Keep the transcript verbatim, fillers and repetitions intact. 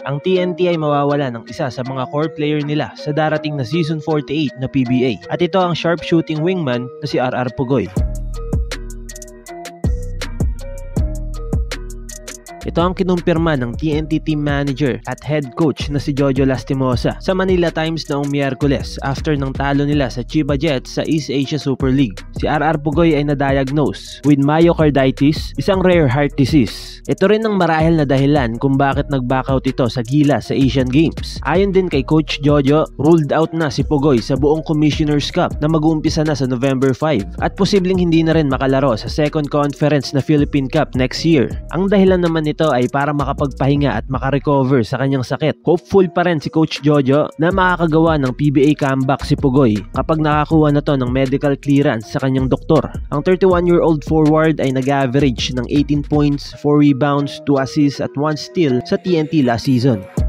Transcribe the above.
ang T N T ay mawawala ng isa sa mga core player nila sa darating na Season forty-eight na P B A. At ito ang sharpshooting wingman na si R R Pugoy. Ito ang kinumpirma ng T N T team manager at head coach na si Jojo Lastimosa sa Manila Times noong Miyerkules after ng talo nila sa Chiba Jets sa East Asia Super League. Si R R Pugoy ay na-diagnose with myocarditis, isang rare heart disease. Ito rin ang marahil na dahilan kung bakit nag-backout ito sa Gilas sa Asian Games. Ayon din kay Coach Jojo, ruled out na si Pugoy sa buong Commissioner's Cup na mag-uumpisa na sa November five at posibleng hindi na rin makalaro sa second conference na Philippine Cup next year. Ang dahilan naman nito ay para makapagpahinga at makarecover sa kanyang sakit. Hopeful pa rin si Coach Jojo na makakagawa ng P B A comeback si Pugoy kapag nakakuha na to ng medical clearance sa kanyang doktor. Ang thirty-one-year-old forward ay nag-average ng eighteen points, four rebounds, two assists at one steal sa T N T last season.